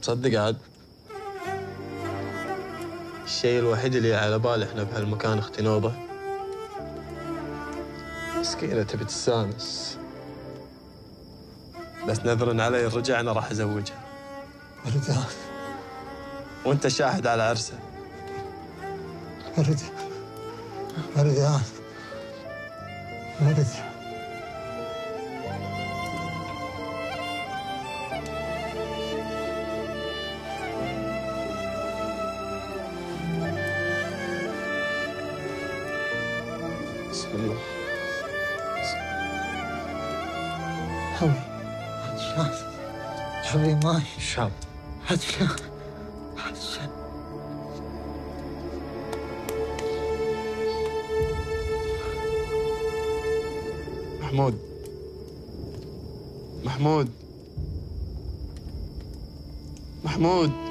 تصدق عاد الشيء الوحيد اللي على بالي احنا بهالمكان اختي نوبة مسكينة تبي تستانس، بس نذرا علي الرجع انا راح ازوجها. وردان وانت شاهد على عرسه. وردان بسم الله. حبي حبي ماي شاب عطشان محمود